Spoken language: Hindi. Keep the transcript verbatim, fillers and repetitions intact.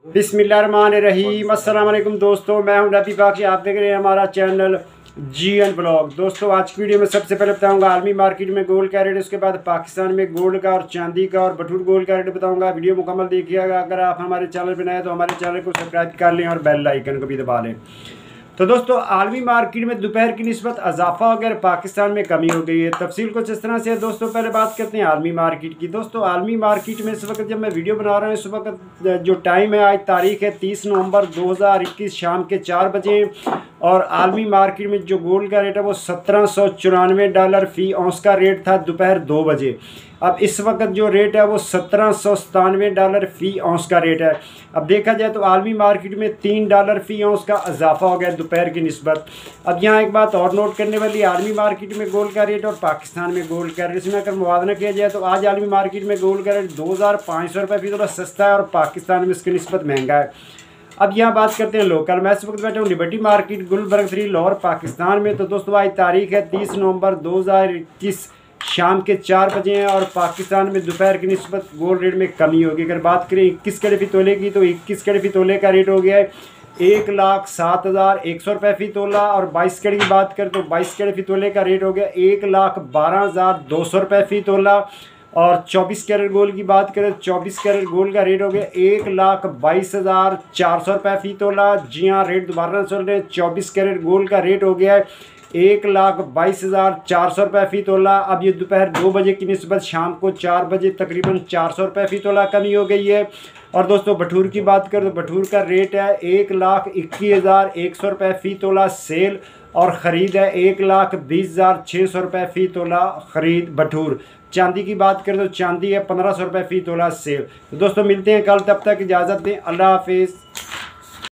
बिस्मिल्लाहिर्रहमानिर्रहीम। अस्सलाम वालेकुम दोस्तों, मैं हूं रबी बाकी। आप देख रहे हैं हमारा चैनल जी एन ब्लॉग। दोस्तों आज की वीडियो में सबसे पहले बताऊंगा आलमी मार्केट में गोल्ड का रेट, उसके बाद पाकिस्तान में गोल्ड का और चांदी का और बटूर गोल्ड का रेट बताऊंगा। वीडियो मुकम्मल देखिएगा। अगर आप हमारे चैनल पर नए हैं तो हमारे चैनल को सब्सक्राइब कर लें और बेल आइकन को भी दबा लें। तो दोस्तों आलमी मार्केट में दोपहर की निस्बत इजाफा हो गया, पाकिस्तान में कमी हो गई है। तफसील कुछ इस तरह से है दोस्तों। पहले बात करते हैं आलमी मार्केट की। दोस्तों आलमी मार्केट में इस वक्त जब मैं वीडियो बना रहा हूँ, इस वक्त जो टाइम है, आज तारीख है तीस नवंबर दो हज़ार इक्कीस, शाम के चार बजे। और आलमी मार्केट में जो गोल्ड का रेट है वो सत्रह सौ चौरानवे डॉलर फ़ी औंस का रेट था दोपहर दो बजे। अब इस वक्त जो रेट है वो सत्रह सौ सतानवे डॉलर फ़ी औंस का रेट है। अब देखा जाए तो आलमी मार्केट में तीन डॉलर फ़ी औंस का इजाफा हो गया दोपहर की निस्बत। अब यहाँ एक बात और नोट करने वाली, आलमी मार्केट में गोल्ड का रेट और पाकिस्तान में गोल्ड का रेट, इसमें अगर मुवाजना किया जाए तो आज आलमी मार्केट में गोल्ड का रेट दो हज़ार पाँच सौ रुपये फी तोला सस्ता है और पाकिस्तान में इसकी निस्बत महंगा है। अब यहाँ बात करते हैं लोकल। मैं इस वक्त बैठा हूँ Liberty Market Gulberg three Lahore Pakistan में। तो दोस्तों आज तारीख है तीस नवंबर दो हज़ार इक्कीस, शाम के चार बजे हैं और पाकिस्तान में दोपहर की निस्बत गोल्ड रेट में कमी होगी। अगर बात करें इक्कीस कैरेट फी तोले की तो इक्कीस कैरेट फी तोले का रेट हो गया है एक लाख सात हज़ार एक सौ रुपये फ़ी तोला। और बाईस कैरेट की बात करें तो बाईस कैरेट फी तोले का रेट हो गया एक लाख बारह हज़ार दो सौ रुपये फ़ी तोला। और चौबीस कैरेट गोल्ड की बात करें तो चौबीस कैरेट गोल्ड का रेट हो गया एक लाख बाईस हज़ार चार सौ रुपये फ़ी तोला। जी हाँ, रेट दोबारा सुन रहे हैं, चौबीस कैरेट गोल्ड का रेट हो गया है एक लाख बाईस हज़ार चार सौ रुपये फ़ी तोला। अब ये दोपहर दो बजे की निस्बत शाम को चार बजे तकरीबन चार सौ रुपये फ़ी तोला कमी हो गई है। और दोस्तों बटूर की बात करें तो बटूर का रेट है एक लाख इक्कीस हज़ार एक सौ रुपये फ़ी तोला सेल, और ख़रीद है एक लाख बीस हज़ार छः सौ रुपये फ़ी तोला ख़रीद बटूर। चांदी की बात करें तो चांदी है पंद्रह सौ रुपये फ़ी तोला सेल। तो दोस्तों मिलते हैं कल, तब तक इजाज़त दें, अल्लाह हाफिज़।